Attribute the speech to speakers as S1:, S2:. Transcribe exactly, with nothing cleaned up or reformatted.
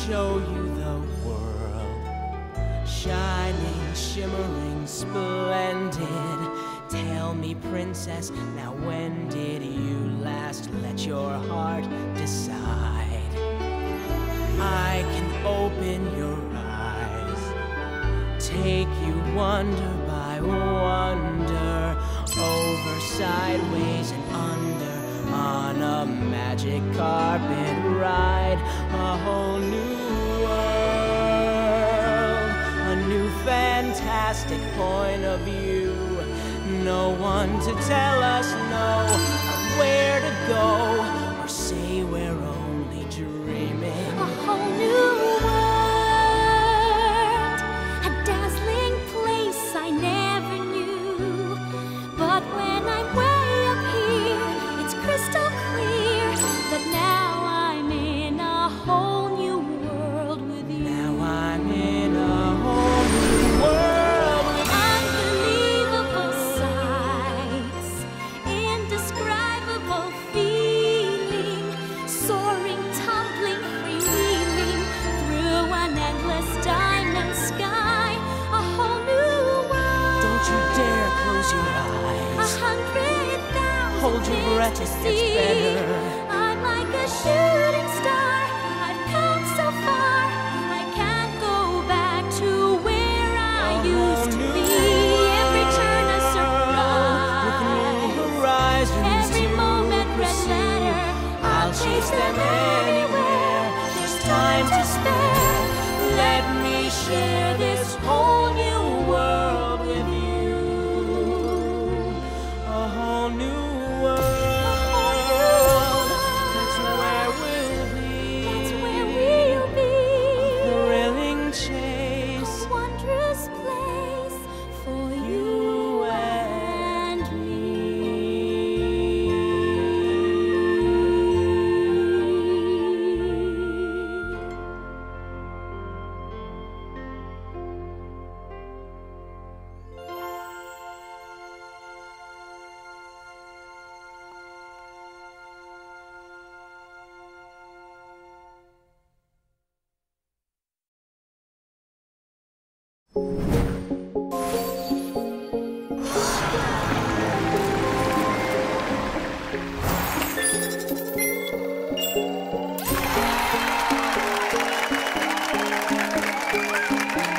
S1: show you the world, shining, shimmering, splendid. Tell me, princess, now when did you last let your heart decide? I can open your eyes, take you wonder by wonder, over, sideways, and under, on a magic carpet ride. A whole new world, a new fantastic point of view. No one to tell us no, or where to go, or say we're only dreaming.
S2: A whole new world, a dazzling place I never knew. But when I'm way up here, it's crystal clear that now I'm in a whole new world with you.
S1: Now I'm in a whole new world with
S2: Unbelievable sights, indescribable feeling, soaring, tumbling, freewheeling through an endless diamond sky. A whole new world.
S1: Don't you dare close your
S2: A
S1: eyes.
S2: hundred thousand
S1: Hold your
S2: things
S1: breath,
S2: to
S1: it
S2: see.
S1: gets better.